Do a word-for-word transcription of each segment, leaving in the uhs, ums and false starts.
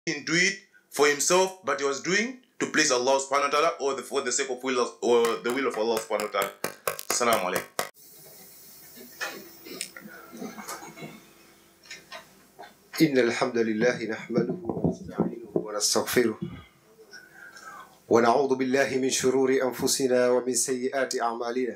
didn't do it for himself, but he was doing to please Allah subhanahu wa ta'ala, or the, for the sake of will of, or the will of Allah subhanahu wa ta'ala. Assalamu alaikum. إن الحمد لله نحمده ونستعينه ونستغفره ونعوذ بالله من شرور أنفسنا ومن سيئات أعمالنا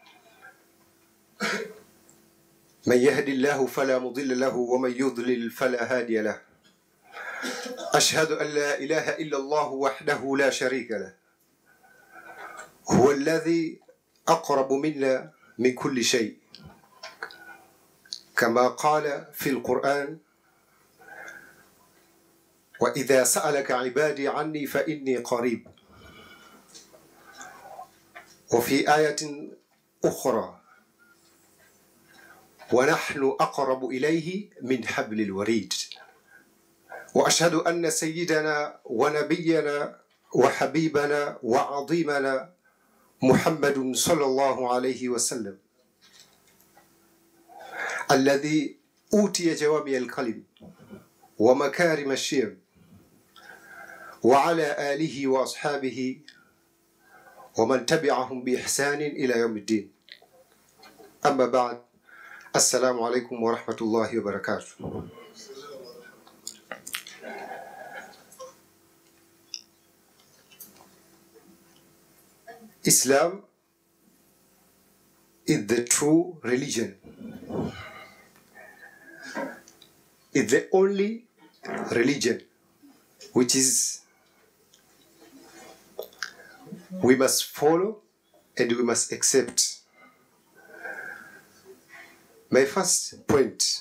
من يهد الله فلا مضل له ومن يضلل فلا هادي له أشهد أن لا إله إلا الله وحده لا شريك له هو الذي أقرب منا من كل شيء كما قال في القرآن وإذا سألك عبادي عني فإني قريب وفي آية أخرى ونحن أقرب إليه من حبل الوريد وأشهد أن سيدنا ونبينا وحبيبنا وعظيمنا محمد صلى الله عليه وسلم الذي أوتي جوامع الكلم ومكارم الشيم وعلى آله وأصحابه ومن تبعهم بإحسان إلى يوم الدين أما بعد السلام عليكم ورحمة الله وبركاته. Islam is the true religion. It's the only religion which is we must follow and we must accept. My first point,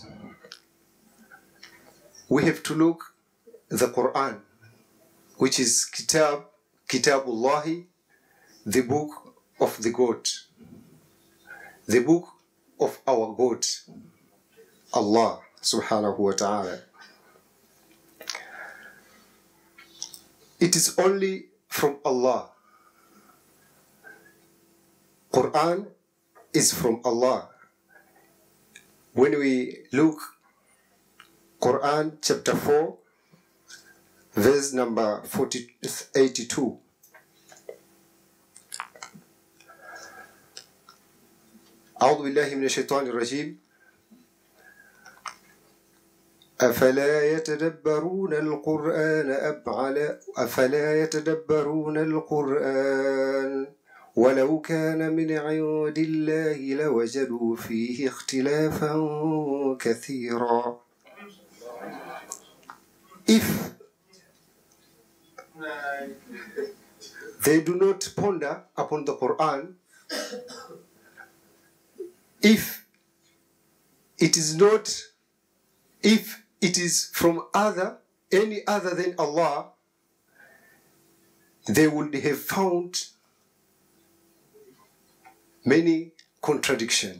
we have to look at the Quran, which is Kitab, Kitabullahi, the book of the God, the book of our God, Allah subhanahu wa ta'ala. It is only from Allah. Quran is from Allah. When we look Quran chapter four, verse number eighty-two. أعوذ بالله من الشيطان الرجيم أفلا يتدبرون القرآن أم على أفلا يتدبرون القرآن ولو كان من عند الله لوجدوا فيه اختلافا كثيرا. If they do not ponder upon the Quran, if it is not, if it is from other, any other than Allah, they would have found many contradictions.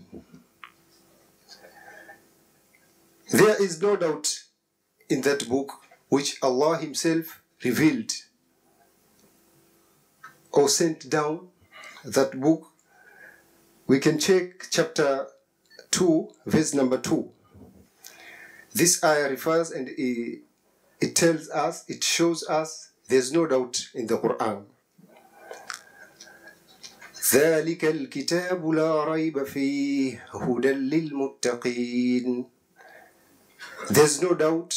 There is no doubt in that book which Allah Himself revealed or sent down, that book. We can check chapter two, verse number two. This ayah refers and it, it tells us, it shows us there's no doubt in the Quran. ذلك الكتاب لا ريب فيه هدى للمتقين. There's no doubt,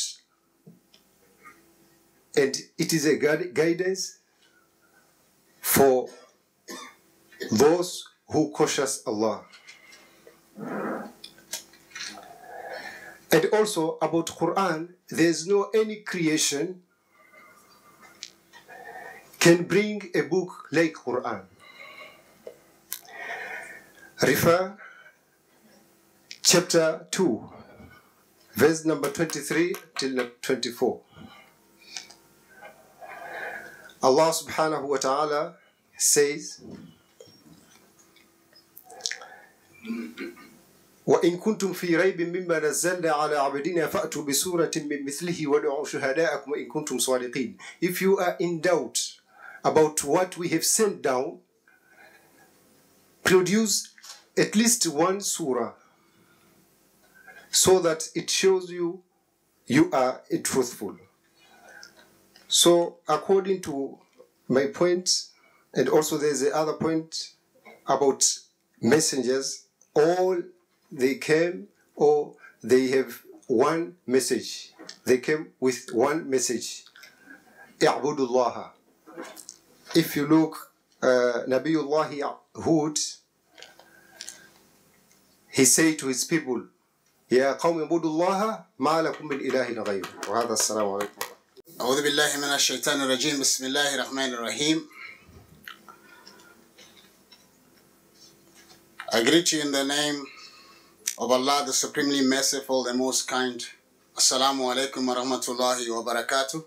and it is a guidance for those who cautious Allah. And also about Quran, there's no any creation can bring a book like Quran. Refer chapter two, verse number twenty-three till twenty-four. Allah subhanahu wa ta'ala says, وإن كنتم في ريب مما نزلنا على عبدنا فأتوا بسورة من مثله وادعوا شهداءكم إن كنتم صادقين. If you are in doubt about what we have sent down, produce at least one surah so that it shows you you are truthful. So according to my point, and also there's the other point about messengers, all they came or they have one message. They came with one message. I'budullaha. If you look, uh, Nabiyullah Hud, he said to his people, يا قوم اعبدوا الله ما لكم من إله غيره. وهذا السلام عليكم. أعوذ بالله من الشيطان الرجيم. بسم الله الرحمن الرحيم. I greet you in the name of Allah, the Supremely Merciful, the Most Kind. Assalamu alaikum wa rahmatullahi wa barakatuh.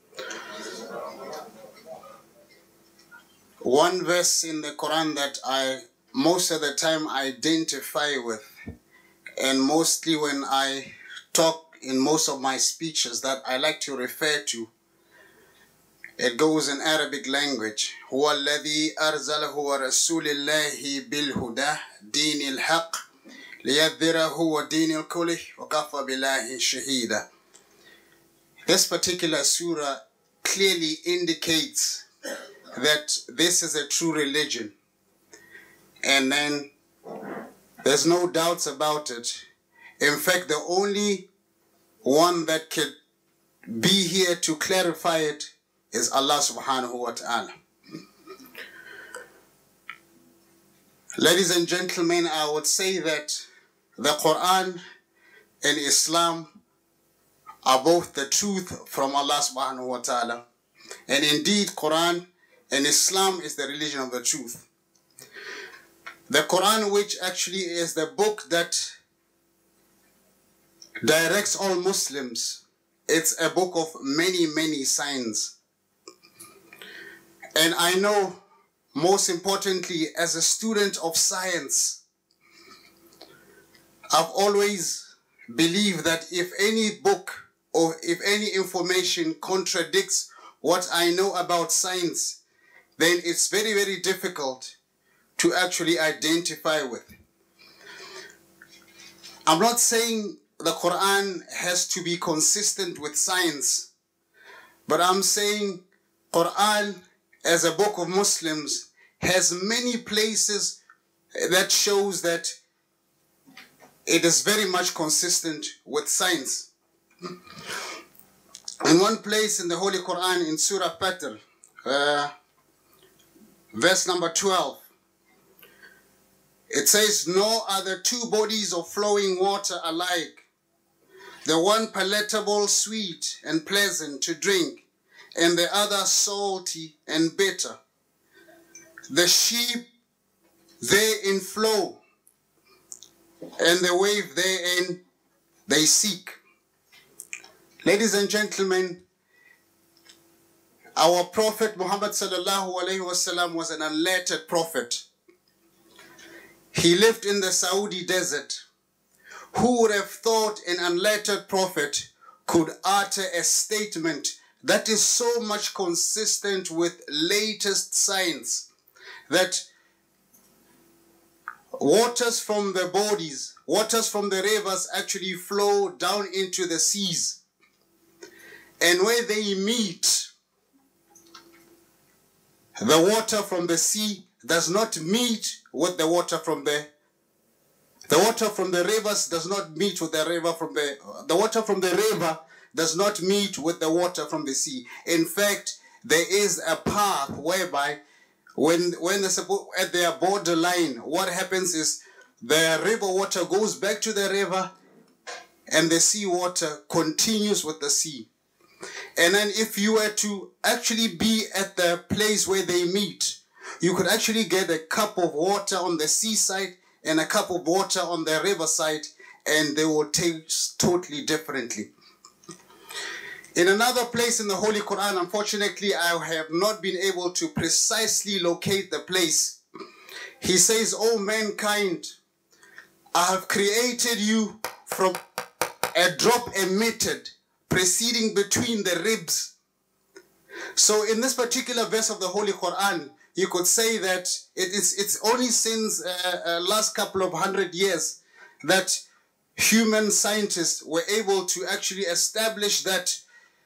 One verse in the Quran that I most of the time identify with, and mostly when I talk in most of my speeches that I like to refer to, it goes in Arabic language. هو الذي أرسله رسول الله بالهدى دين الحق ليظهره دين الكل وكفى بالله شهيدا. This particular surah clearly indicates that this is a true religion, and then there's no doubts about it. In fact, the only one that could be here to clarify it is Allah subhanahu wa ta'ala. Ladies and gentlemen, I would say that the Quran and Islam are both the truth from Allah subhanahu wa ta'ala. And indeed, Quran and Islam is the religion of the truth. The Quran, which actually is the book that directs all Muslims, it's a book of many, many signs. And I know, most importantly, as a student of science, I've always believed that if any book or if any information contradicts what I know about science, then it's very, very difficult to actually identify with. I'm not saying the Quran has to be consistent with science, but I'm saying Quran as a book of Muslims has many places that shows that it is very much consistent with science. In one place in the Holy Quran, in Surah Fatr, uh, verse number twelve, it says, "No other two bodies of flowing water alike, the one palatable, sweet and pleasant to drink, and the other salty and bitter. The sheep therein flow, and the wave therein they seek." Ladies and gentlemen, our Prophet Muhammad sallallahu alaihi wasallam was an unlettered prophet. He lived in the Saudi desert. Who would have thought an unlettered prophet could utter a statement that is so much consistent with latest science, that waters from the bodies, waters from the rivers actually flow down into the seas. And where they meet, the water from the sea does not meet with the water from the the water from the rivers does not meet with the river from the the water from the river does not meet with the water from the sea. In fact, there is a path whereby when when the, at their borderline, what happens is the river water goes back to the river and the sea water continues with the sea. And then if you were to actually be at the place where they meet, you could actually get a cup of water on the seaside and a cup of water on the riverside, and they will taste totally differently. In another place in the Holy Quran, unfortunately, I have not been able to precisely locate the place. He says, "O mankind, I have created you from a drop emitted, proceeding between the ribs." So in this particular verse of the Holy Quran, you could say that it is, it's only since uh, uh, last couple of hundred years that human scientists were able to actually establish that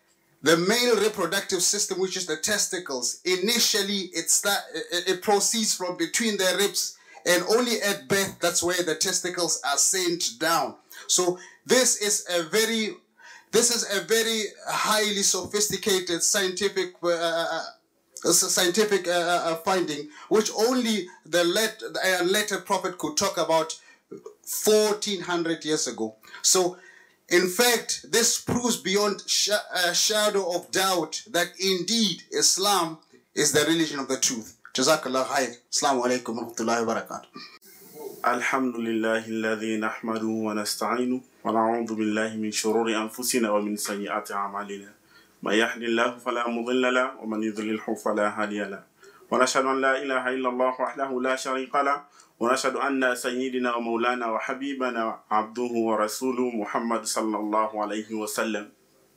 the male reproductive system, which is the testicles, initially it, start, it, it proceeds from between the ribs, and only at birth, that's where the testicles are sent down. So this is a very, this is a very highly sophisticated scientific uh, scientific uh, finding, which only the let, uh, later prophet could talk about fourteen hundred years ago. So, in fact, this proves beyond sh uh, shadow of doubt that indeed Islam is the religion of the truth. Jazakallah khair. Assalamu alaikum wa rahmatullahi wa barakatuh. Alhamdulillahi alladhi nahmadu wa nasta'inu wa na'udhu billahi min shururi anfusina wa min sayyiati a'malina. Man yahdihillahu fala mudilla lahu wa man yudlilhu fala hadiya lahu. Wa nashhadu an la ilaha illa Allah wahdahu la sharika lahu. ونشهد أن سيدنا ومولانا وحبيبنا عبده ورسوله محمد صلى الله عليه وسلم.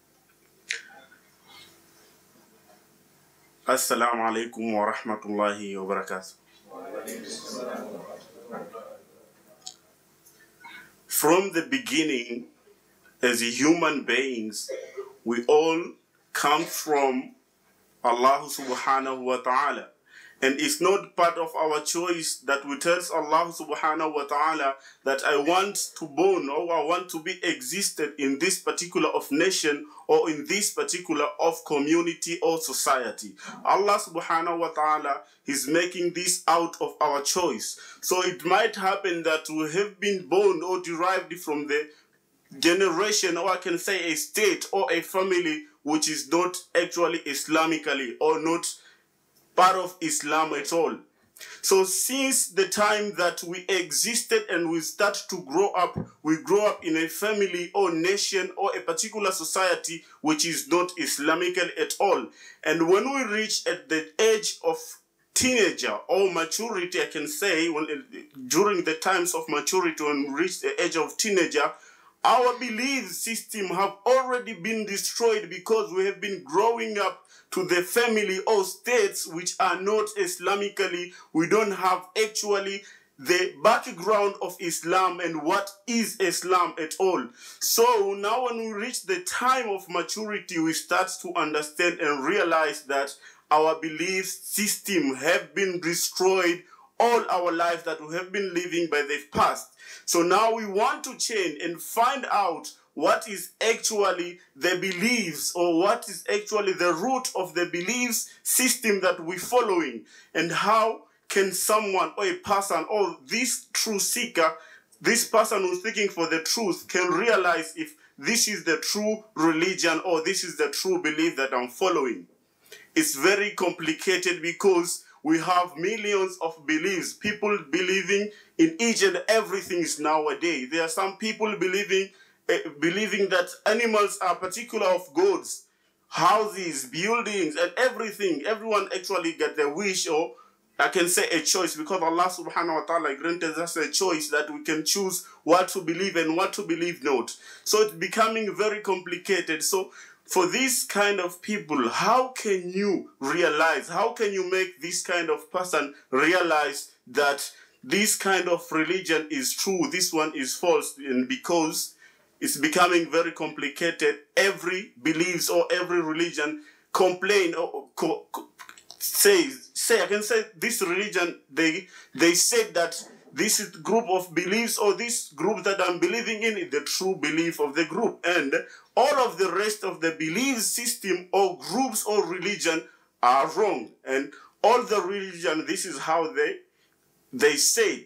السلام عليكم ورحمة الله وبركاته. From the beginning, as human beings, we all come from Allah subhanahu wa ta'ala. And it's not part of our choice that we tell Allah subhanahu wa ta'ala that I want to born or I want to be existed in this particular of nation or in this particular of community or society. Allah subhanahu wa ta'ala is making this out of our choice. So it might happen that we have been born or derived from the generation, or I can say a state or a family which is not actually Islamically or not part of Islam at all. So since the time that we existed and we start to grow up, we grow up in a family or nation or a particular society which is not Islamical at all. And when we reach at the age of teenager or maturity, I can say, when during the times of maturity, when we reach the age of teenager, our belief system have already been destroyed because we have been growing up to the family or states which are not Islamically. We don't have actually the background of Islam and what is Islam at all. So now when we reach the time of maturity, we start to understand and realize that our belief system have been destroyed all our life that we have been living by the past. So now we want to change and find out what is actually the beliefs or what is actually the root of the beliefs system that we're following, and how can someone or a person or this truth seeker, this person who's seeking for the truth, can realize if this is the true religion or this is the true belief that I'm following. It's very complicated because we have millions of beliefs, people believing in each and everything nowadays. There are some people believing uh, believing that animals are particular of gods, houses, buildings, and everything. Everyone actually get their wish, or I can say a choice, because Allah subhanahu wa ta'ala granted us a choice that we can choose what to believe and what to believe not. So it's becoming very complicated. So for this kind of people, how can you realize, how can you make this kind of person realize that this kind of religion is true, this one is false? And because it's becoming very complicated, every beliefs or every religion complain or co co say, say, I can say this religion, they, they said that this is group of beliefs or this group that I'm believing in is the true belief of the group. And all of the rest of the belief system or groups or religion are wrong. And all the religion, this is how they, they said.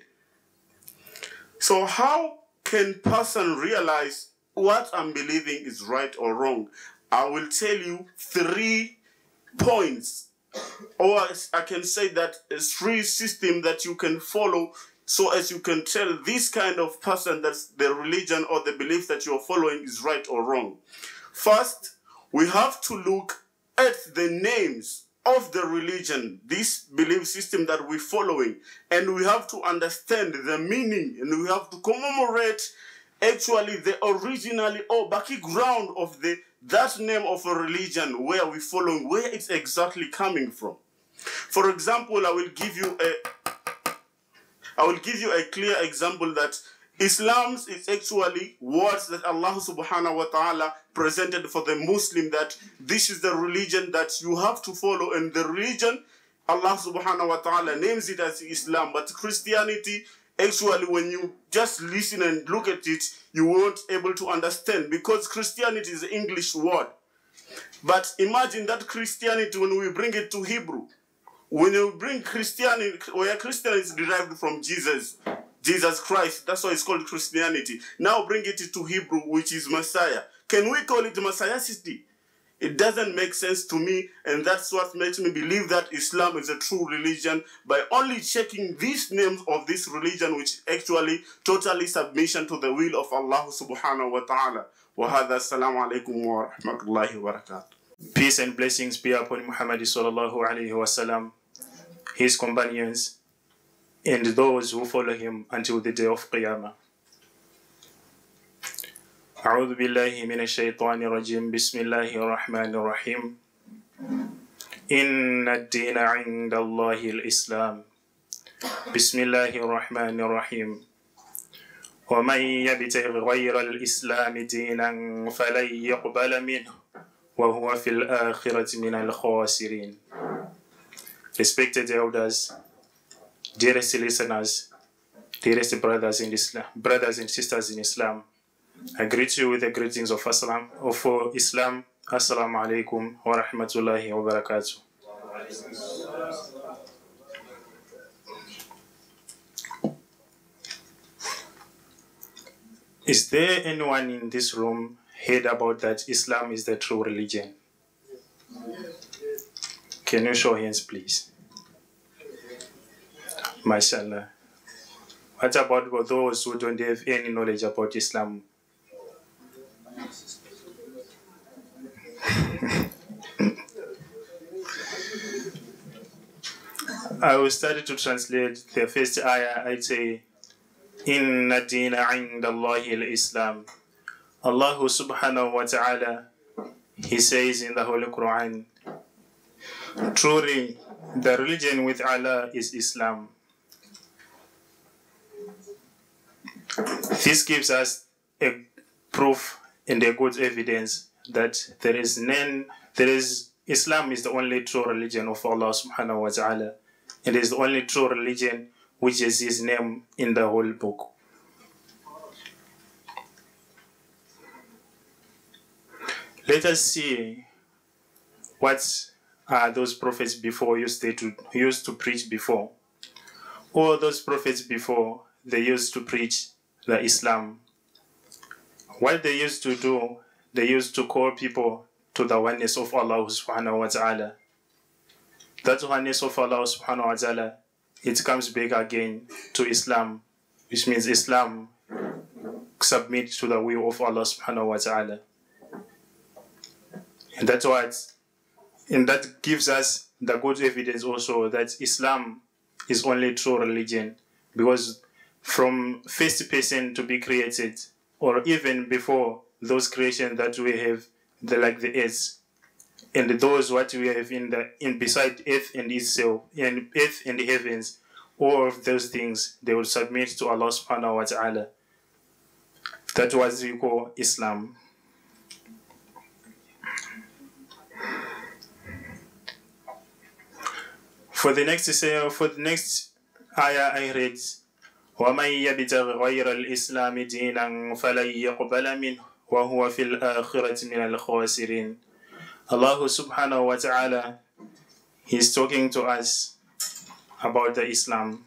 So how can person realize what I'm believing is right or wrong? I will tell you three points, or I can say that three systems that you can follow so as you can tell this kind of person that the religion or the belief that you're following is right or wrong. First, we have to look at the names of the religion, this belief system that we're following, and we have to understand the meaning, and we have to commemorate actually the originally or background of the that name of a religion where we're following, where it's exactly coming from. For example, I will give you a I will give you a clear example that Islam is actually words that Allah subhanahu wa ta'ala presented for the Muslim, that this is the religion that you have to follow, and the religion Allah subhanahu wa ta'ala names it as Islam. But Christianity, actually, when you just listen and look at it, you won't able to understand, because Christianity is an English word. But imagine that Christianity, when we bring it to Hebrew, when you bring Christianity, where Christianity is derived from Jesus, Jesus Christ, that's why it's called Christianity. Now bring it to Hebrew, which is Messiah. Can we call it Messiahicity? It doesn't make sense to me, and that's what makes me believe that Islam is a true religion, by only checking these names of this religion, which actually totally submission to the will of Allah subhanahu wa ta'ala. Wa hadha, assalamu alaikum wa rahmatullahi wa barakatuh. Peace and blessings be upon Muhammad sallallahu alayhi wa sallam, his companions, and those who follow him until the day of Qiyamah. أعوذ بالله من الشيطان الرجيم بسم الله الرحمن الرحيم إن الدين عند الله الإسلام بسم الله الرحمن الرحيم ومن يبتغ غير الإسلام دينا فلن يقبل منه وهو في الآخرة من الخاسرين. Respected elders, dearest listeners, dearest brothers in Islam, brothers and sisters in Islam, I greet you with the greetings of Islam, of Islam. Assalamu alaikum wa rahmatullahi wa barakatuh. Is there anyone in this room heard about that Islam is the true religion? Can you show hands, please? MashaAllah. What about those who don't have any knowledge about Islam? I will start to translate the first ayah. I say, Inna dina inda Allahi al-Islam. Allah subhanahu wa ta'ala, He says in the Holy Quran, truly, the religion with Allah is Islam. This gives us a proof and a good evidence that there is none, there is, Islam is the only true religion of Allah subhanahu wa ta'ala. It is the only true religion which is His name in the whole book. Let us see what are those prophets before used to, used to preach before. All those prophets before, they used to preach the Islam. What they used to do, they used to call people to the oneness of Allah subhanahu wa ta'ala. That oneness of Allah subhanahu wa ta'ala, it comes back again to Islam, which means Islam submit to the will of Allah subhanahu wa ta'ala. And that's what, and that gives us the good evidence also that Islam is only true religion, because from first person to be created, or even before those creations that we have, the, like the earth, and those what we have in the in beside earth and itself, and earth and the heavens, all of those things, they will submit to Allah subhanahu wa ta'ala. That was we call Islam. For the next for the next ayah I read, وَمَنْ يَبْتَغِ غَيْرَ الْإِسْلَامِ دِينًا فَلَنْ يَقْبَلَ مِنْهُ وَهُوَ فِي الْآخِرَةِ مِنَ الْخَاسِرِينَ. Allah subhanahu wa ta'ala, He's talking to us about the Islam.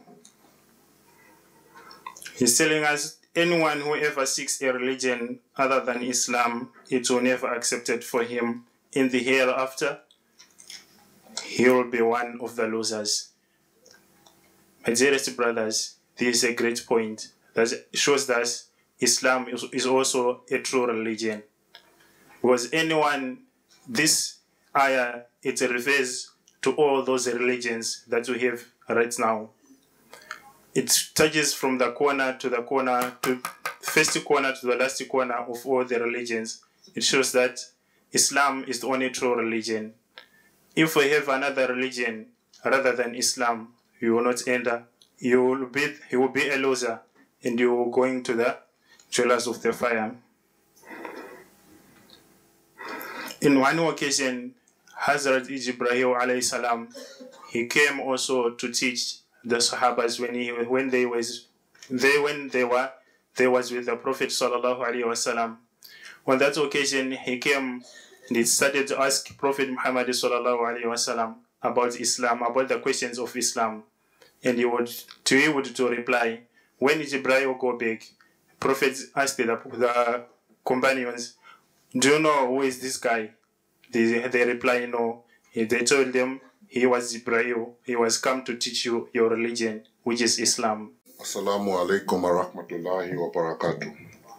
He's telling us anyone who ever seeks a religion other than Islam, it will never be accepted for him in the hereafter. He will be one of the losers. My dearest brothers, this is a great point that shows that Islam is also a true religion. Because anyone, this ayah, it refers to all those religions that we have right now. It touches from the corner to the corner, to first corner to the last corner of all the religions. It shows that Islam is the only true religion. If we have another religion rather than Islam, you will not enter. You will be, you will be a loser, and you were going to the jewelers of the fire. In one occasion, Hazrat Ibrahim alayhi salam, he came also to teach the Sahabas when he when they was they when they were they was with the Prophet sallallahu alaihi wasallam. On that occasion, he came and he started to ask Prophet Muhammad sallallahu alaihi wasallam about Islam, about the questions of Islam, and he would to he would to reply. When Ibrahim go back, Prophet asked the, the companions, "Do you know who is this guy?" They, they reply, "No." They told them he was Ibrahim. He was come to teach you your religion, which is Islam. Assalamu alaikum wa rahmatullahi wa barakatuh.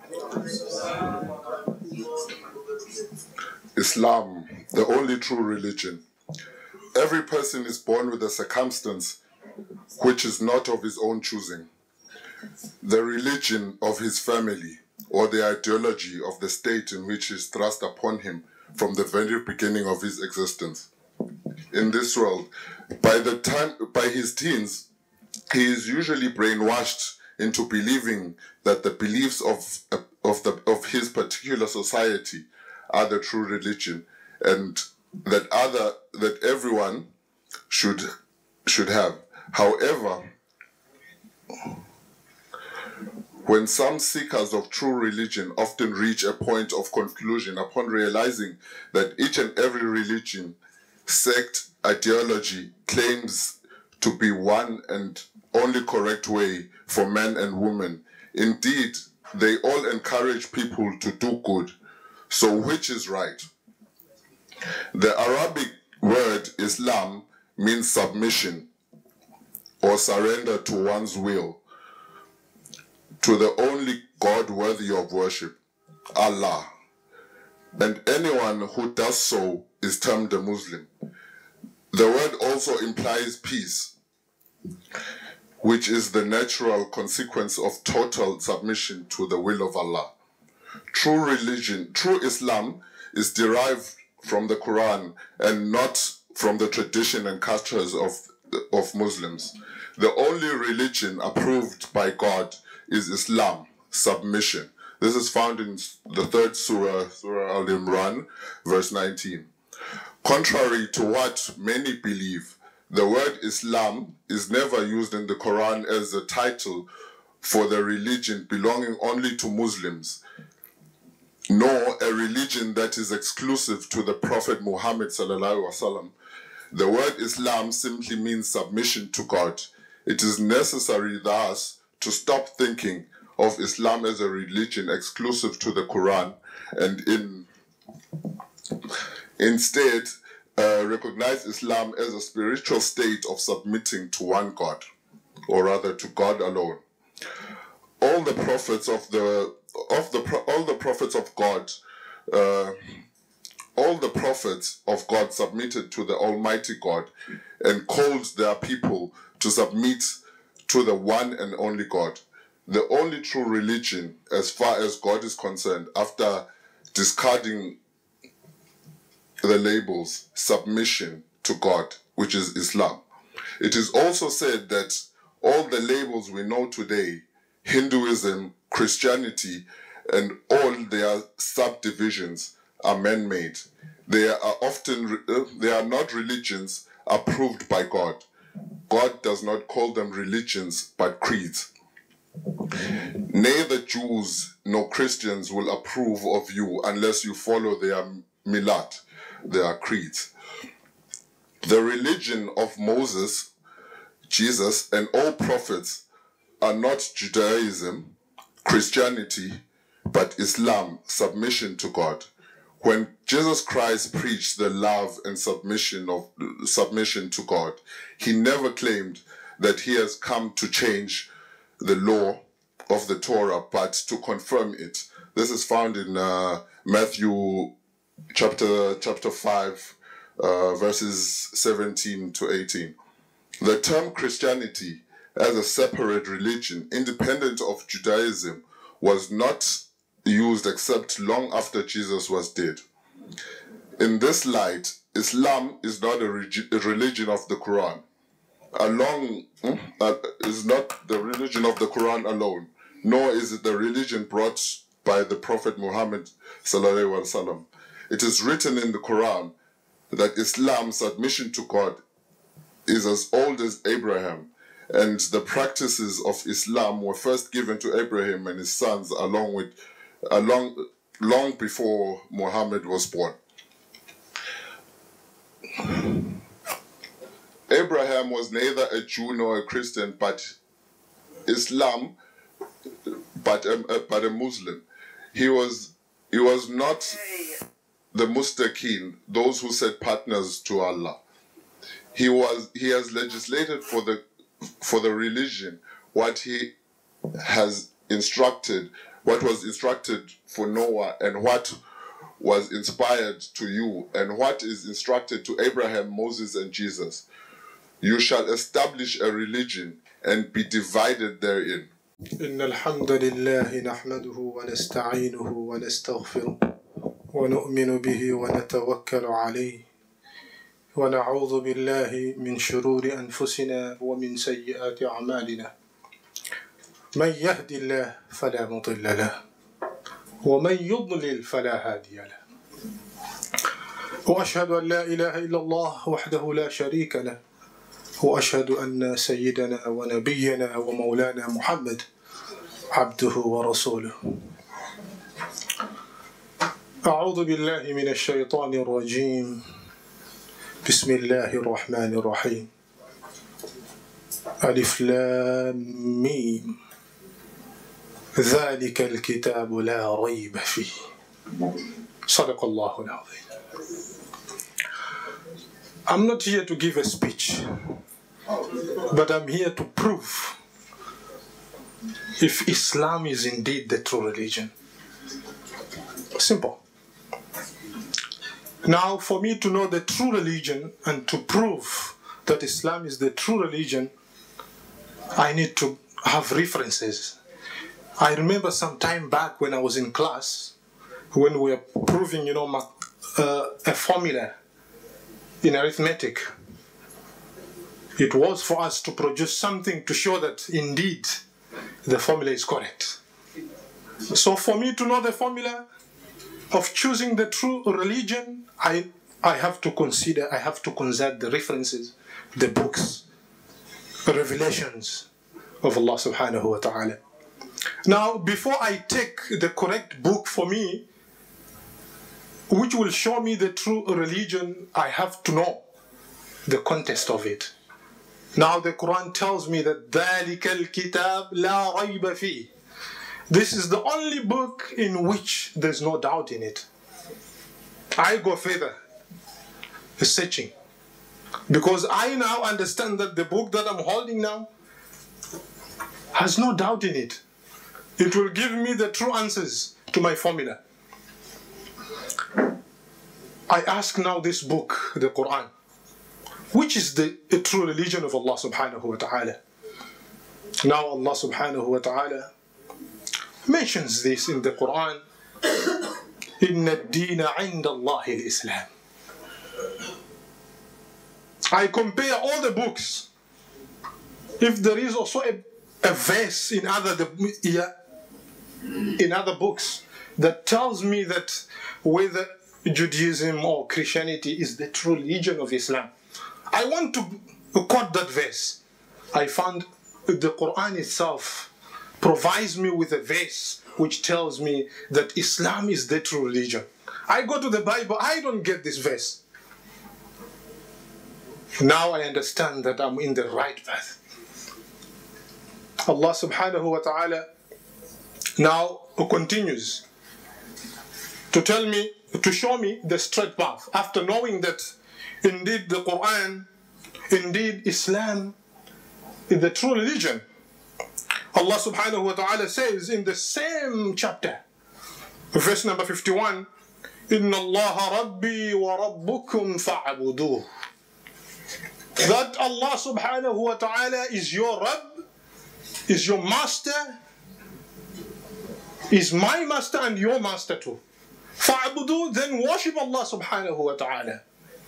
Islam, the only true religion. Every person is born with a circumstance which is not of his own choosing. The religion of his family or the ideology of the state in which is thrust upon him from the very beginning of his existence. In this world, by the time, by his teens, he is usually brainwashed into believing that the beliefs of, of, the, of his particular society are the true religion, and that other that everyone should should have. However, when some seekers of true religion often reach a point of conclusion upon realizing that each and every religion, sect, ideology claims to be one and only correct way for men and women, indeed, they all encourage people to do good. So which is right? The Arabic word Islam means submission or surrender to one's will to the only God worthy of worship, Allah. And anyone who does so is termed a Muslim. The word also implies peace, which is the natural consequence of total submission to the will of Allah. True religion, true Islam is derived from the Quran and not from the tradition and cultures of, of Muslims. The only religion approved by God is Islam, submission. This is found in the third surah, Surah Al-Imran, verse nineteen. Contrary to what many believe, the word Islam is never used in the Quran as a title for the religion belonging only to Muslims, nor a religion that is exclusive to the Prophet Muhammad sallallahu alaihi wasallam. The word Islam simply means submission to God. It is necessary thus to stop thinking of Islam as a religion exclusive to the Quran and in instead uh, recognize Islam as a spiritual state of submitting to one God, or rather to God alone. All the prophets of the of the all the prophets of God, uh, all the prophets of God submitted to the Almighty God and called their people to submit to the one and only God. The only true religion, as far as God is concerned, after discarding the labels, submission to God, which is Islam. It is also said that all the labels we know today, Hinduism, Christianity, and all their subdivisions are man-made. They are often, they are not religions approved by God. God does not call them religions, but creeds. Neither Jews nor Christians will approve of you unless you follow their milat, their creeds. The religion of Moses, Jesus, and all prophets are not Judaism, Christianity, but Islam, submission to God. When Jesus Christ preached the love and submission of submission to God, he never claimed that he has come to change the law of the Torah, but to confirm it. This is found in uh, Matthew chapter chapter five, uh, verses seventeen to eighteen. The term Christianity as a separate religion, independent of Judaism, was not used except long after Jesus was dead. In this light, Islam is not a, regi- a religion of the Quran. Along uh, is not the religion of the Quran alone. nor is it the religion brought by the Prophet Muhammad sallallahu alaihi wasallam. It is written in the Quran that Islam, submission to God, is as old as Abraham, and the practices of Islam were first given to Abraham and his sons along with along long before Muhammad was born. Abraham was neither a Jew nor a Christian, but Islam, but a, but a Muslim. He was he was not the mustaqeen, those who set partners to Allah. He was he has legislated for the for the religion what he has instructed, what was instructed for Noah, and what was inspired to you, and what is instructed to Abraham, Moses, and Jesus. You shall establish a religion and be divided therein. إن الحمد لله نحمده ونستعينه ونستغفره ونؤمن به ونتوكل عليه ونعوذ بالله من شرور أنفسنا ومن سيئات أعمالنا من يهد الله فلا مضل له ومن يضلل فلا هادي له وأشهد أن لا إله إلا الله وحده لا شريك له وأشهد أن سيدنا ونبينا ومولانا محمد عبده ورسوله أعوذ بالله من الشيطان الرجيم بسم الله الرحمن الرحيم ألف لام ميم ذلك الكتاب لا ريب فيه صدق الله العظيم. I'm not here to give a speech, but I'm here to prove if Islam is indeed the true religion. Simple. Now, for me to know the true religion and to prove that Islam is the true religion, I need to have references. I remember some time back when I was in class, when we were proving, you know, my, uh, a formula in arithmetic. It was for us to produce something to show that indeed the formula is correct. So for me to know the formula of choosing the true religion, I, I have to consider, I have to consult the references, the books, the revelations of Allah subhanahu wa ta'ala. Now, before I take the correct book for me, which will show me the true religion, I have to know the context of it. Now the Quran tells me that ذَلِكَ الْكِتَابِ لَا رَيْبَ فِيهِ. This is the only book in which there's no doubt in it. I go further, searching, because I now understand that the book that I'm holding now has no doubt in it. It will give me the true answers to my formula. I ask now this book, the Quran, which is the, the true religion of Allah subhanahu wa ta'ala. Now Allah subhanahu wa ta'ala mentions this in the Quran. إِنَّ الدِّينَ عِنْدَ اللَّهِ الْإِسْلَامِ. I compare all the books. If there is also a, a verse in other, the, yeah, in other books that tells me that whether Judaism or Christianity is the true religion of Islam, I want to quote that verse. I found the Quran itself provides me with a verse which tells me that Islam is the true religion. I go to the Bible, I don't get this verse. Now I understand that I'm in the right path. Allah subhanahu wa ta'ala now continues to tell me, to show me the straight path, after knowing that indeed the Quran, indeed Islam is the true religion. Allah subhanahu wa ta'ala says in the same chapter, verse number fifty-one, إِنَّ اللَّهَ رَبِّي وَرَبُّكُمْ فَاعْبُدُوهُ. That Allah subhanahu wa ta'ala is your Rabb, is your master, is my master and your master too. فَاعْبُدُوهُ, then worship Allah subhanahu wa ta'ala.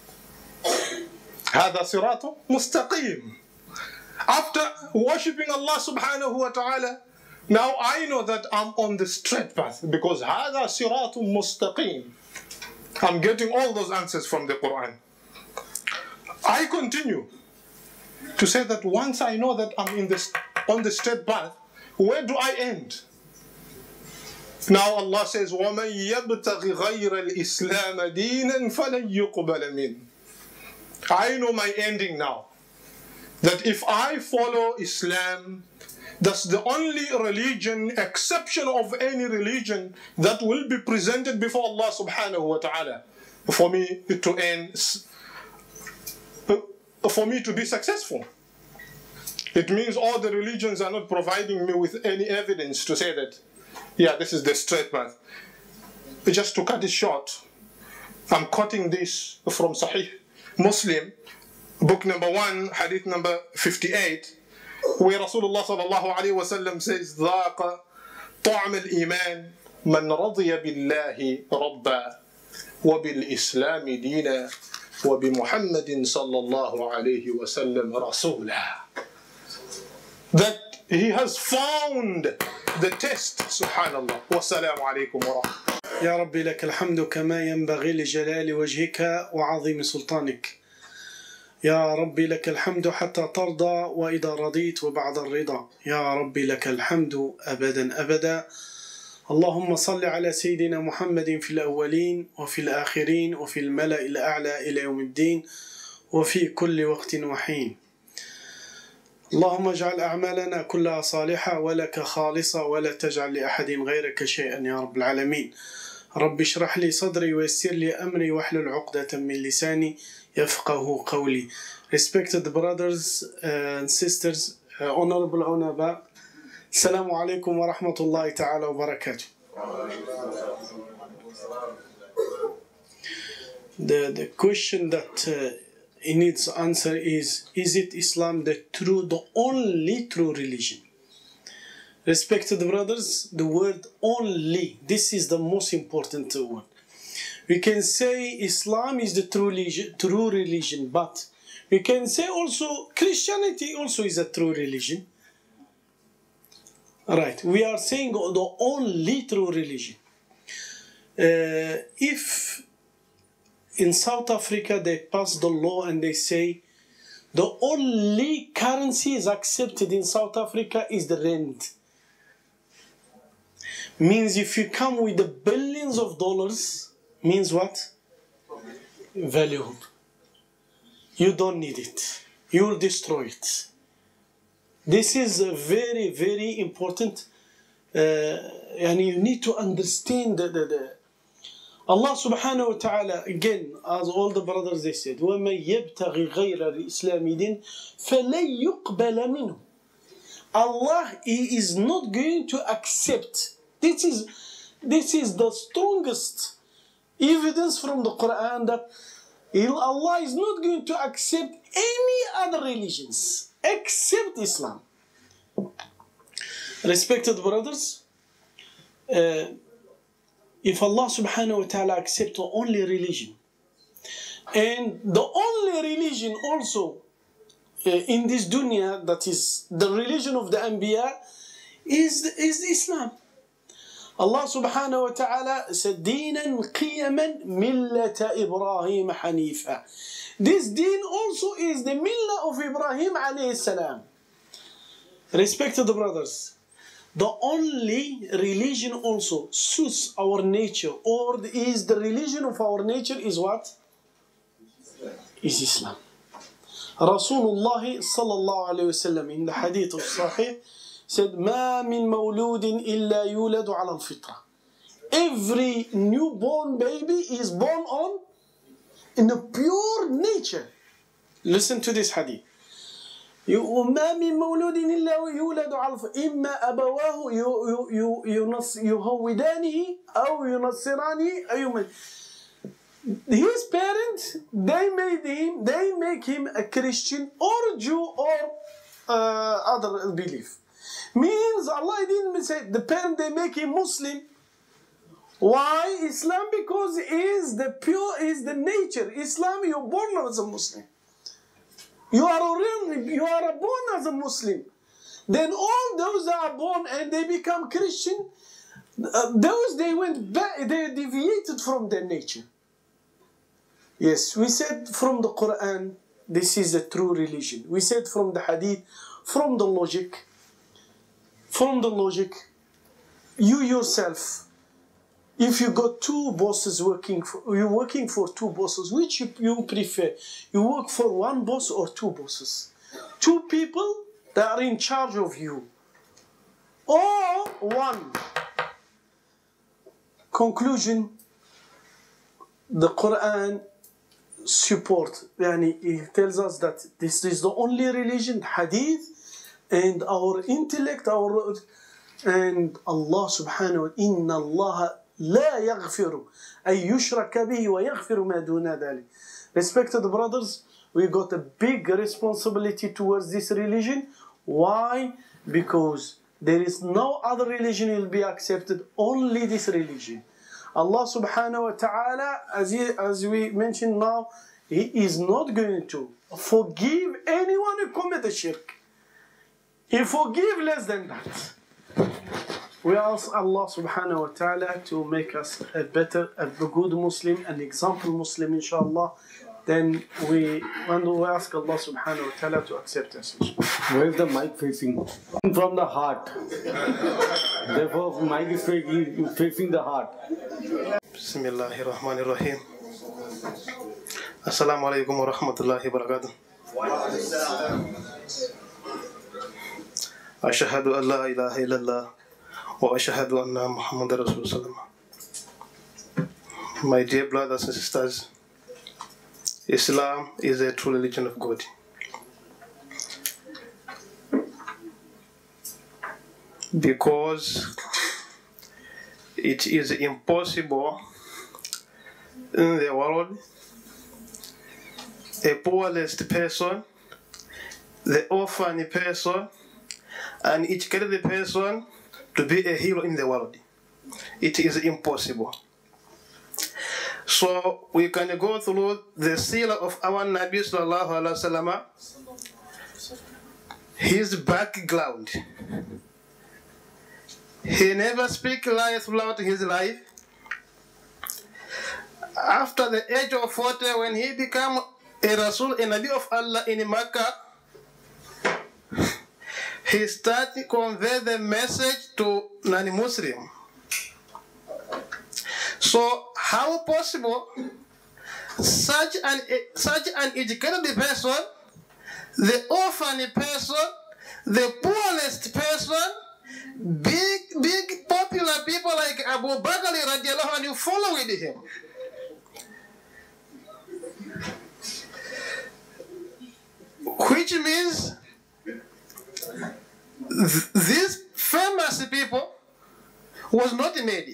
هذا صراط مستقيم. After worshipping Allah subhanahu wa ta'ala, Now I know that I'm on the straight path because هذا صراط مستقيم. I'm getting all those answers from the Quran. I continue to say that once I know that I'm in this on the straight path, where do I end? Now Allah says, وَمَنْ يَبْتَغِ غَيْرَ الْإِسْلَامَ دِينًا فَلَنْ يُقْبَلَ مِنْهُ. I know my ending now. That if I follow Islam, that's the only religion, exception of any religion, that will be presented before Allah subhanahu wa ta'ala for me to end, for me to be successful. It means all the religions are not providing me with any evidence to say that, yeah, this is the straight path. Just to cut it short, I'm quoting this from Sahih Muslim, book number one, hadith number fifty-eight, where Rasulullah sallallahu alayhi wa sallam says, ذَاقَ طَعْمَ الْإِيمَانِ مَنْ رَضِيَ بِاللَّهِ رَبًّا وَبِالْإِسْلَامِ دِينًا وَبِمُحَمَّدٍ صَلَّى اللَّهُ عَلَيْهِ وَسَلَّمَ رَسُولًا. That he has found the test. Subhanallah. Wassalamu alaikum wa rahmatullahi. يا ربي لك الحمد كما ينبغي لجلال وجهك وعظيم سلطانك. يا ربي لك الحمد حتى ترضى وإذا رضيت وبعد الرضا. يا ربي لك الحمد أبدا أبدا. اللهم صل على سيدنا محمد في الأولين وفي الآخرين وفي الملأ الأعلى إلى يوم الدين وفي كل وقت وحين. اللهم اجعل أعمالنا كلها صالحة ولك خالصة ولا تجعل لأحد غيرك شيئا يا رب العالمين. رب اشرح لي صدري ويسر لي أمري واحلل عقدة من لساني يفقه قولي. Respected brothers and sisters, uh, honorable Unaba, Assalamu alaikum wa rahmatullahi ta'ala wa barakatuh. The, the question that uh, it needs answer is, is it Islam the true, the only true religion? Respected brothers, the word only, this is the most important word. We can say Islam is the true religion, true religion, but we can say also Christianity also is a true religion. Right, we are saying the only true religion. Uh, if in South Africa they pass the law and they say the only currency is accepted in South Africa is the rand. Means if you come with the billions of dollars, means what? Value. You don't need it. You'll destroy it. This is a very, very important, uh, and you need to understand the, the, the Allah subhanahu wa ta'ala, again, as all the brothers they said, وَمَنْ يَبْتَغِ غَيْرَ الْإِسْلَامِ دِينٍ فَلَنْ يُقْبَلَ مِنْهُ. Allah, He is not going to accept. This is, this is the strongest evidence from the Quran that Allah is not going to accept any other religions except Islam. Respected brothers, uh, if Allah subhanahu wa ta'ala accepts the only religion, and the only religion also uh, in this dunya, that is the religion of the Anbiya, is, is Islam. Allah subhanahu wa ta'ala said, دِينًا قِيَمًا مِلَّةَ إِبْرَاهِيمَ حَنِيفًا. This deen also is the millah of Ibrahim alayhi salam. Respected brothers, the only religion also suits our nature, or is the religion of our nature is what? Is Islam. Rasulullah sallallahu alayhi wa sallam in the hadith of Sahih said, مَا مِن مَوْلُودٍ إِلَّا يُولَدُ عَلَى الْفِطْرَةِ. Every newborn baby is born on in a pure nature. Listen to this hadith. وَمَا مِن مَوْلُودٍ إِلَّا يُولَدُ عَلَى الْفِطْرَةِ إِمَّا أَبَوَاهُ يُهَوِّدَانِهِ أَوْ يُنَصِّرَانِهِ أَيُّمَا. His parents, they made him, they make him a Christian or Jew or uh, other belief. Means Allah didn't say the parent they make him Muslim. Why Islam? Because is the pure, is the nature. Islam, you're born as a Muslim. You are already, you are born as a Muslim. Then all those that are born and they become Christian, uh, those they went back, they deviated from their nature. Yes, we said from the Quran, this is a true religion. We said from the Hadith, from the logic, from the logic, you yourself, if you got two bosses working for, you're working for two bosses, which you, you prefer? You work for one boss or two bosses? Two people that are in charge of you, or one? Conclusion, the Quran support, yani it tells us that this is the only religion, Hadith, and our intellect, our and Allah subhanahu wa ta'ala, inna Allah la yaghfiru ay yushraka bihi wa yaghfiru ma duna dhalik. Respected brothers, we got a big responsibility towards this religion. Why? Because there is no other religion will be accepted, only this religion. Allah subhanahu wa ta'ala, as, he, as we mentioned now, He is not going to forgive anyone who commit a shirk. He forgive less than that. We ask Allah subhanahu wa ta'ala to make us a better, a good Muslim, an example Muslim, inshallah. Then we, when we ask Allah subhanahu wa ta'ala to accept us. Where is the mic facing? From the heart. Therefore, mic is facing the heart. Bismillahir Rahmanir Rahim. Assalamu alaikum wa rahmatullahi wa barakatuh. Ashhadu an la ilaha illallah wa ashhadu anna Muhammadar Rasulullah. My dear brothers and sisters, Islam is a true religion of God. Because it is impossible in the world a poorest person, the orphan person, and each carry person to be a hero in the world. It is impossible. So we can go through the seerah of our Nabi sallallahu alaihi wasallam, his background. He never speak lies throughout his life. After the age of forty, when he became a Rasul, a Nabi of Allah in Makkah, he started to convey the message to non-Muslim. So how possible such an such an educated person, the orphan person, the poorest person, big big popular people like Abu Bakr radiallahu anhu follow with him? Which means th these famous people was not made,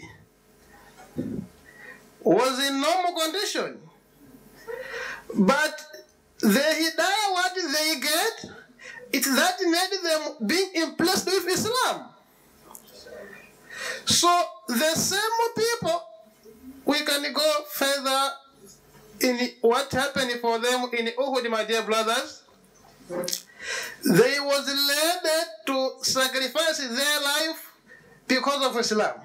was in normal condition. But the hidayah what they get, it's that made them being impressed with Islam. So the same people, we can go further in what happened for them in Uhud, my dear brothers. They was led to sacrifice their life because of Islam.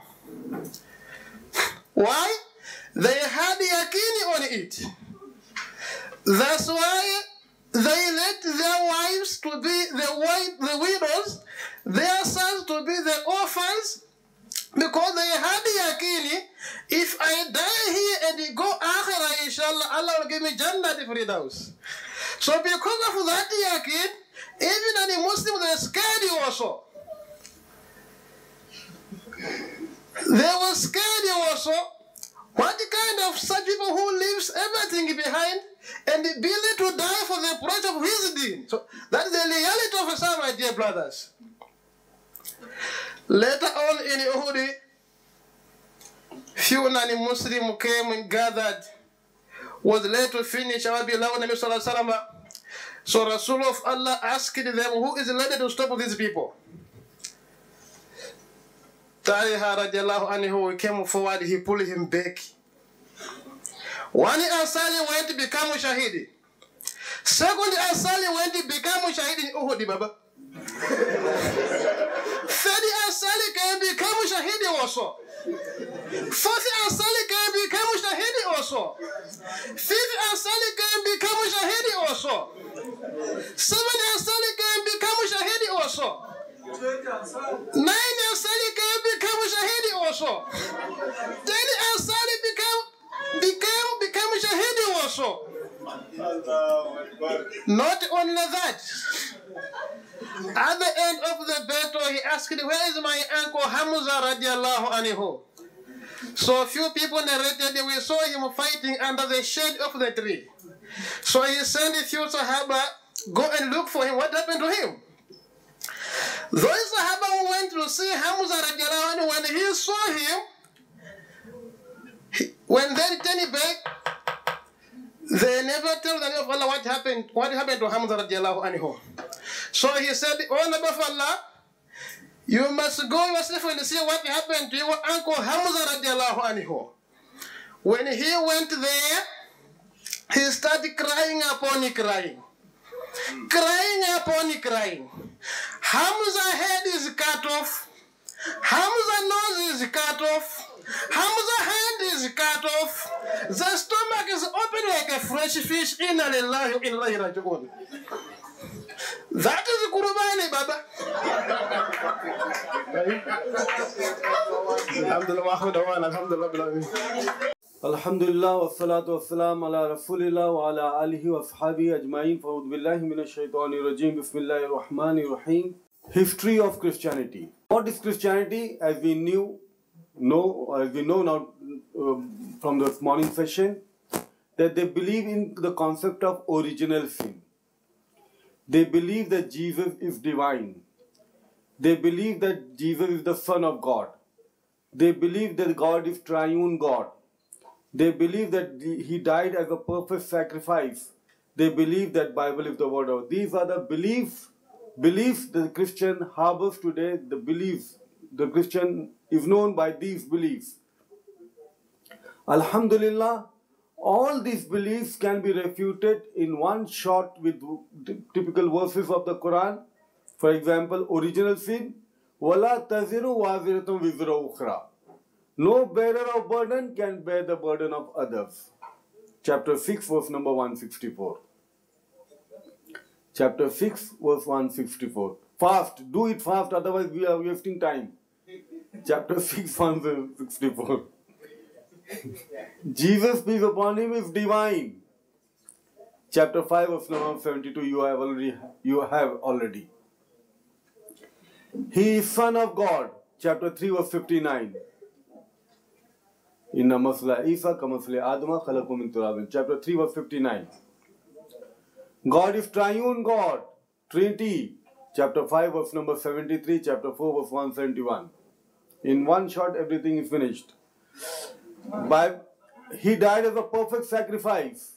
Why? They had yaqeen on it. That's why they let their wives to be the, the widows, their sons to be the orphans, because they had yaqeen, if I die here and go akhirah, inshallah, Allah will give me Jannah the Firdaus. So because of that yaqeen, even any Muslim, they scared you also. They were scared you also. What kind of such people who leaves everything behind and be willing to die for the price of his deen? So that's the reality of Islam, my dear brothers. Later on in Uhud, few non-Muslims came and gathered, was led to finish our beloved Nabi Sallallahu Alaihi Wasallam. So Rasul of Allah asked them, who is led to stop these people? Tariha radiallahu anhu came forward, he pulled him back. One Ansari went to become Shahidi. Second Ansari went to become Shahidi in Uhud, Baba. Third asali kaambia kama shahidi also. Fourth asali kaambia kama shahidi also. Fifth asali kaambia kama shahidi also. Seven asali kaambia kama shahidi also. Nine asali kaambia kama shahidi also. Ten asali become became become shahidi also. Not only that, at the end of the battle, he asked, "Where is my uncle Hamza radiallahu anhu?" So few people narrated we saw him fighting under the shade of the tree. So he sent a few Sahaba, go and look for him. What happened to him? Those Sahaba who went to see Hamza radiallahu anhu, when he saw him, he, when they returned back, they never tell the name of Allah what happened, what happened to Hamza radiallahu anhu. So he said, "Oh Nabi of Allah, you must go yourself and see what happened to your uncle Hamza radiallahu anhu." When he went there, he started crying upon crying. Crying upon crying. Hamza's head is cut off. Hamza's nose is cut off. Hamza's hand is cut off. The stomach is open like a fresh fish. Inna lillahi wa inna ilayhi raji'un. That is Qurbani, Baba. Alhamdulillah wa salatu wa salam ala rasulillah wa ala alihi wa ashabihi ajma'in. Fa'udhu billahi minash shaitanir rajim. Bismillahir rahmanir rahim. History of Christianity. What is Christianity? As we knew, know, as we know now uh, from the morning session, that they believe in the concept of original sin. They believe that Jesus is divine. They believe that Jesus is the Son of God. They believe that God is triune God. They believe that He died as a perfect sacrifice. They believe that Bible is the word of God. These are the beliefs, beliefs that the Christian harbors today. The beliefs, the Christian is known by these beliefs. Alhamdulillah, all these beliefs can be refuted in one shot with typical verses of the Quran. For example, original sin, وَلَا تَزِرُ وَازِرَةٌ وِزْرَ أُخْرَى. No bearer of burden can bear the burden of others. Chapter six, verse number one sixty-four. Chapter six, verse one sixty-four. Fast, do it fast, otherwise we are wasting time. Chapter six, one sixty-four. Jesus, peace upon him, is divine. Chapter five, verse number seventy-two, you have already, you have already. He is Son of God. Chapter three, verse fifty-nine. Inna masla Isa kamasla Adama khalaqu min turabin. Chapter three, verse fifty-nine. God is triune God. Trinity. Chapter five, verse number seventy-three. Chapter four, verse one seventy-one. In one shot, everything is finished. By, he died as a perfect sacrifice.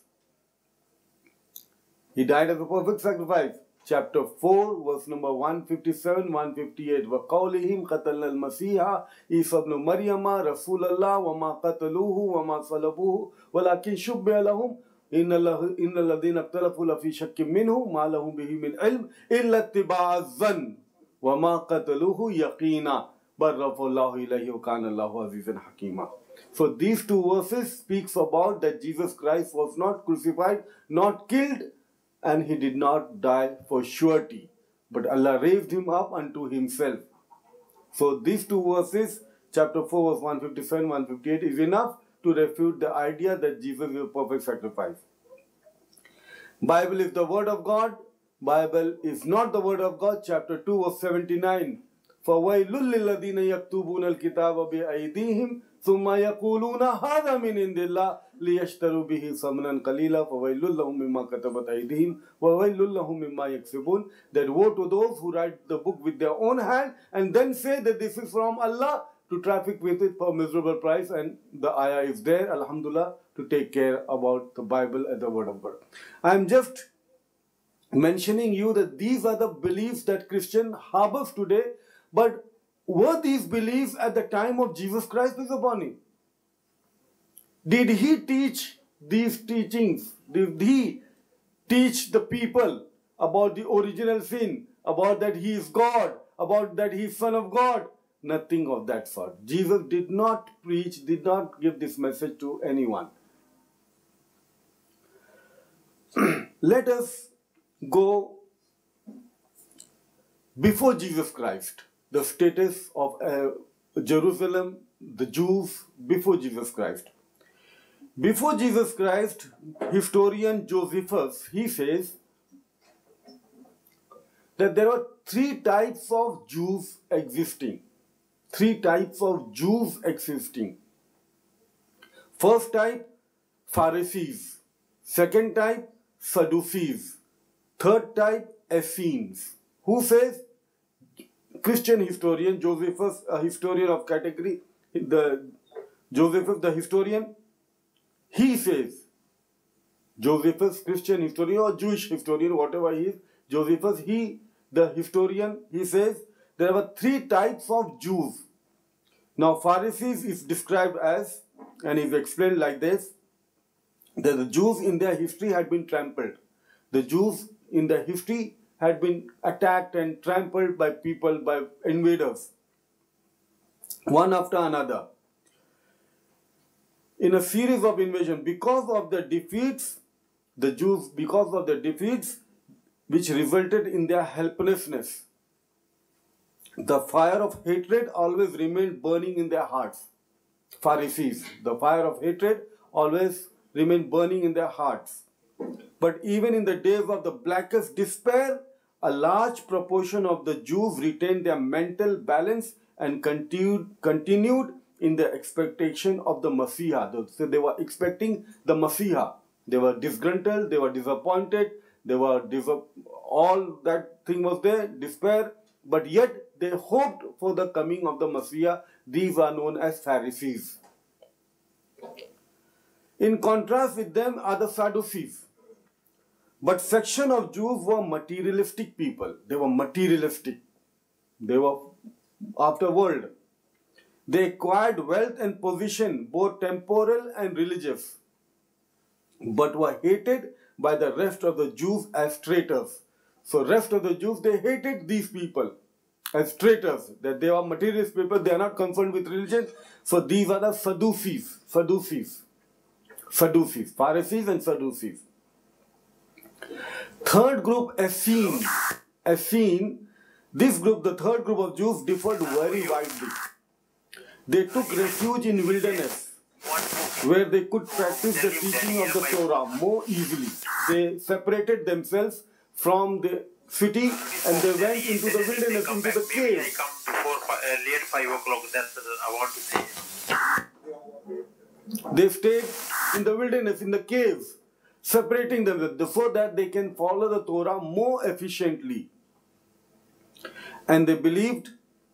He died as a perfect sacrifice. Chapter four, verse number one fifty-seven, one fifty-eight. وَقَوْلِهِمْ قَتَلْنَا الْمَسِيحَ عِيسَى ابْنُ مَرْيَمَ رَسُولَ اللَّهِ وَمَا قَتَلُوهُ وَمَا صَلَبُوهُ وَلَكِنْ شُبِّهَ لَهُمْ إِنَّ الَّذِينَ اخْتَلَفُوا لَفِي شَكٍّ مِّنْهُ مَا لَهُمْ بِهِ مِنْ عِلْمٍ إِلَّا اتِّبَاعَ الظَّنِّ وَمَا قَتَلُوهُ يَقِينًا بَلْ رَفَعَهُ اللَّهُ إِلَيْهِ وَكَانَ اللَّهُ عَزِيزًا حَكِيمًا. So these two verses speaks about that Jesus Christ was not crucified, not killed, and he did not die for surety, but Allah raised him up unto himself. So these two verses, chapter four, verse one fifty-seven, one fifty-eight, is enough to refute the idea that Jesus is a perfect sacrifice. Bible is the word of God. Bible is not the word of God. Chapter two, verse seventy-nine. فَوَيْلٌ لِلَّذِينَ يَكْتُبُونَ الْكِتَابَ بِأَيْدِيهِمْ ثُمَّ يَقُولُونَ هَذَا مِنْ عِنْدِ اللَّهِ لِيَشْتَرُوا بِهِ ثَمَنًا قَلِيلًا فَوَيْلٌ لَهُم مِّمَّا كَتَبَتْ أَيْدِيهِمْ وَوَيْلٌ لَهُم مِّمَّا يَكْسِبُونَ. That woe to those who write the book with their own hand and then say that this is from Allah to traffic with it for miserable price. And the ayah is there, alhamdulillah, to take care about the Bible and the word of God. I am just mentioning you that these are the beliefs that Christian harbors today, but were these beliefs at the time of Jesus Christ peace upon him? Did he teach these teachings? Did he teach the people about the original sin, about that he is God, about that he is son of God. Nothing of that sort. Jesus did not preach, did not give this message to anyone. Let us go before Jesus Christ, the status of uh, Jerusalem, the Jews before Jesus Christ. Before Jesus Christ, historian Josephus, he says that there are three types of Jews existing. Three types of Jews existing. First type, Pharisees. Second type, Sadducees. Third type, Essenes. Who says? Christian historian Josephus, a historian of category, the Josephus, the historian, he says, Josephus, Christian historian or Jewish historian, whatever he is, Josephus, he, the historian, he says, there were three types of Jews. Now, Pharisees is described as, and is explained like this, that the Jews in their history had been trampled. The Jews in their history had been attacked and trampled by people, by invaders, one after another. In a series of invasions, because of the defeats, the Jews, because of the defeats, which resulted in their helplessness, the fire of hatred always remained burning in their hearts. Pharisees, the fire of hatred always remained burning in their hearts. But even in the days of the blackest despair, a large proportion of the Jews retained their mental balance and continued, continued in the expectation of the Messiah. So they were expecting the Messiah. They were disgruntled, they were disappointed, they were dis all that thing was there, despair, but yet they hoped for the coming of the Messiah. These are known as Pharisees. In contrast with them are the Sadducees. But section of Jews were materialistic people. They were materialistic. They were after world. They acquired wealth and position, both temporal and religious, but were hated by the rest of the Jews as traitors. So rest of the Jews, they hated these people as traitors, that they are materialist people, they are not concerned with religion. So these are the Sadducees, Sadducees, Sadducees, Pharisees and Sadducees. Third group, Essenes. Essene, this group, the third group of Jews, differed very widely. They took refuge in wilderness, where they could practice the teaching of the Torah more easily. They separated themselves from the city and they went into the wilderness, into the cave. I come before late five o'clock, that's I want to say. They stayed in the wilderness, in the caves, separating themselves so that they can follow the Torah more efficiently. And they believed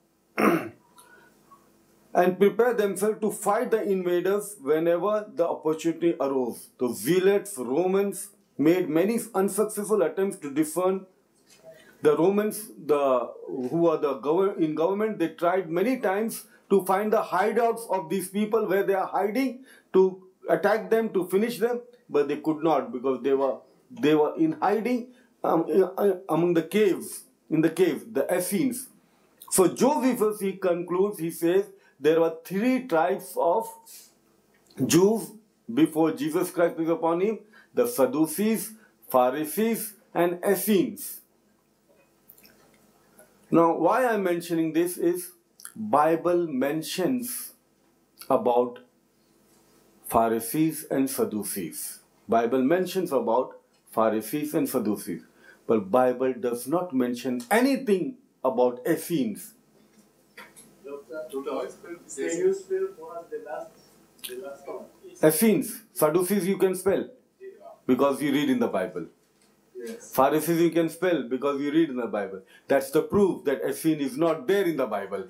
and prepared themselves to fight the invaders whenever the opportunity arose. The zealots, Romans, made many unsuccessful attempts to defend the Romans, the who are the gov in government. They tried many times to find the hideouts of these people where they are hiding, to attack them, to finish them, but they could not, because they were they were in hiding um, among the caves, in the caves, the Essenes. So Josephus, he concludes, he says, there were three types of Jews before Jesus Christ was upon him: the Sadducees, Pharisees, and Essenes. Now, why I'm mentioning this is Bible mentions about Pharisees and Sadducees. Bible mentions about Pharisees and Sadducees, but Bible does not mention anything about Essenes. Essenes, Sadducees you can spell because you read in the Bible. Yes. Pharisees you can spell because you read in the Bible. That's the proof that Essene is not there in the Bible.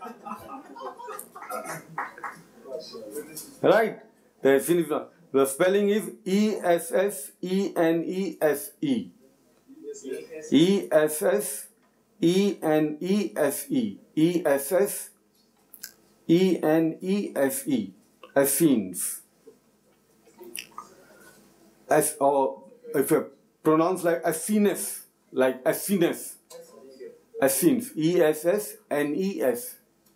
Right? The Essene is not. The spelling is E S S E N E S E. E S S E N E S E. E S S E N E S E. Essenes. As, or if you pronounce like Essenes, like Essines. Essines. E S S N E S.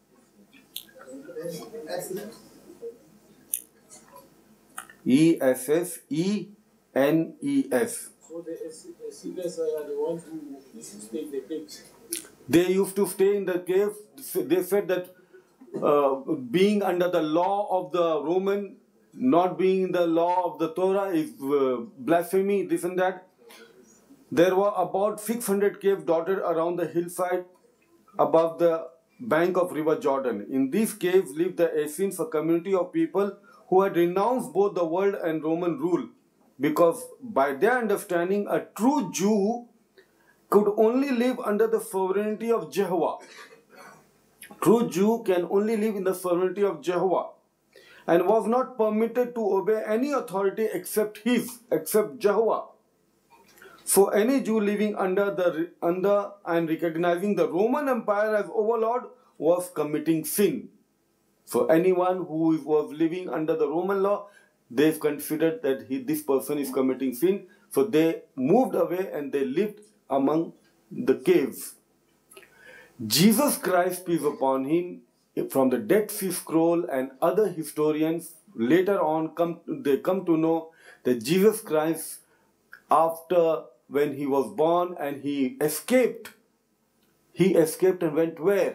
E S S E N E S. So the Essenes are the ones who used to stay in the caves. They used to stay in the cave. They said that uh, being under the law of the Roman, not being in the law of the Torah is uh, blasphemy, this and that. There were about six hundred caves dotted around the hillside above the bank of River Jordan. In these caves lived the Essenes, a community of people who had renounced both the world and Roman rule, because by their understanding, a true Jew could only live under the sovereignty of Jehovah. True Jew can only live in the sovereignty of Jehovah and was not permitted to obey any authority except his, except Jehovah. So any Jew living under the under and recognizing the Roman Empire as overlord was committing sin. So anyone who was living under the Roman law, they considered that he, this person is committing sin. So they moved away and they lived among the caves. Jesus Christ, peace upon him, from the Dead Sea Scroll and other historians later on come they come to know that Jesus Christ, after when he was born and he escaped, he escaped and went where?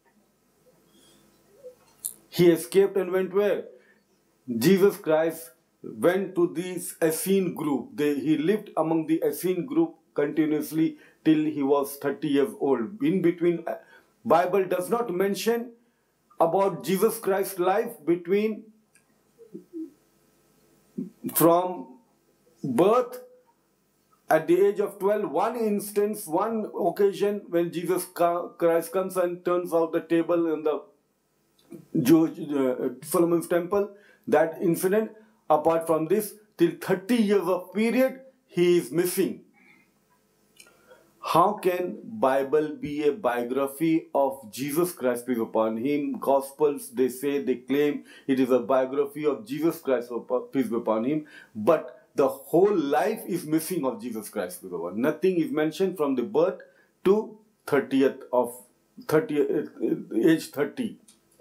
He escaped and went where? Jesus Christ went to this Essene group. They, he lived among the Essene group continuously till he was thirty years old. In between, Bible does not mention about Jesus Christ's life between from birth at the age of twelve, one instance, one occasion when Jesus Christ comes and turns out the table in the Jewish, uh, Solomon's temple. That incident, apart from this, till thirty years of period, he is missing. How can Bible be a biography of Jesus Christ, peace upon him? Gospels, they say, they claim it is a biography of Jesus Christ, peace upon him. But the whole life is missing of Jesus Christ, peace upon him. Nothing is mentioned from the birth to thirtieth of thirtieth, age thirty.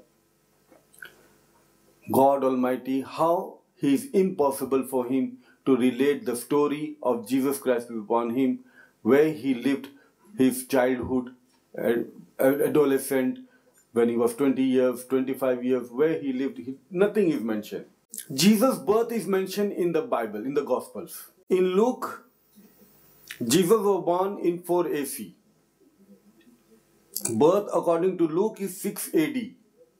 God Almighty, how it is impossible for him to relate the story of Jesus Christ upon him, where he lived his childhood, adolescent, when he was twenty years, twenty-five years, where he lived, he, nothing is mentioned. Jesus' birth is mentioned in the Bible, in the Gospels. In Luke, Jesus was born in four A C. Birth, according to Luke, is six A D.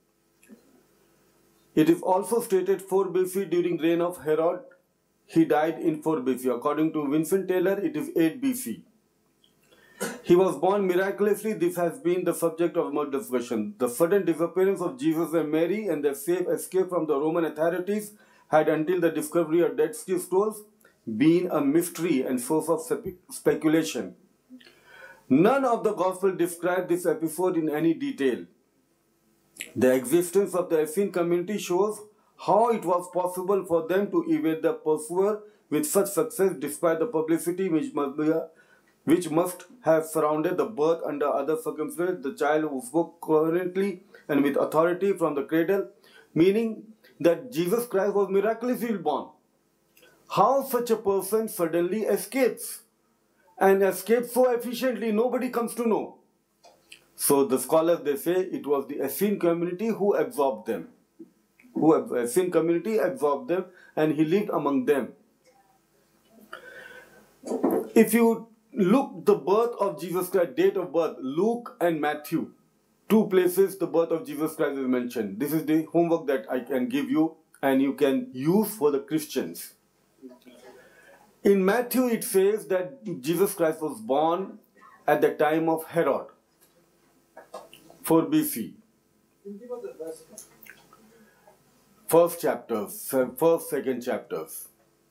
It is also stated four B C during reign of Herod. He died in four B C. According to Vincent Taylor, it is eight B C. He was born miraculously. This has been the subject of much discussion. The sudden disappearance of Jesus and Mary and their safe escape from the Roman authorities had, until the discovery of Dead Sea Scrolls, been a mystery and source of speculation. None of the Gospels describe this episode in any detail. The existence of the Essene community shows how it was possible for them to evade the pursuer with such success despite the publicity which must, be, which must have surrounded the birth under other circumstances. The child who spoke coherently and with authority from the cradle, meaning that Jesus Christ was miraculously born. How such a person suddenly escapes, and escapes so efficiently, nobody comes to know. So the scholars, they say it was the Essene community who absorbed them. Who Essene community absorbed them, and he lived among them. If you look the birth of Jesus Christ, date of birth, Luke and Matthew, two places the birth of Jesus Christ is mentioned. This is the homework that I can give you and you can use for the Christians. In Matthew it says that Jesus Christ was born at the time of Herod. four B C. First chapters, first, second chapters.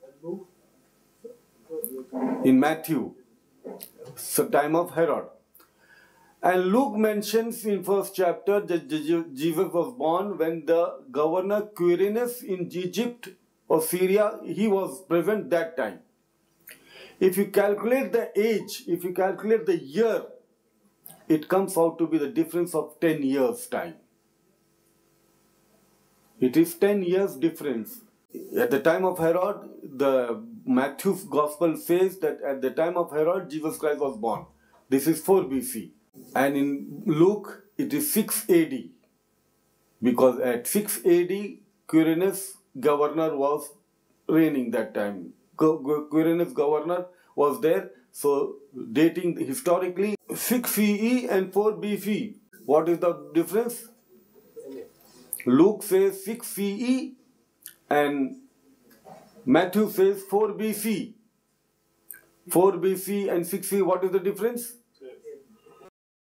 In Matthew, the time of Herod. And Luke mentions in first chapter that Jesus was born when the governor Quirinius in Egypt or Syria, he was present that time. If you calculate the age, if you calculate the year, it comes out to be the difference of ten years time. It is ten years difference. At the time of Herod, the Matthew's gospel says that at the time of Herod, Jesus Christ was born. This is four B C. And in Luke, it is six A D. Because at six A D, Quirinius governor was reigning that time. Quirinius governor was there. So dating historically, six C E and four B C. What is the difference? Luke says six C E and Matthew says four B C. four B C and six C E, what is the difference?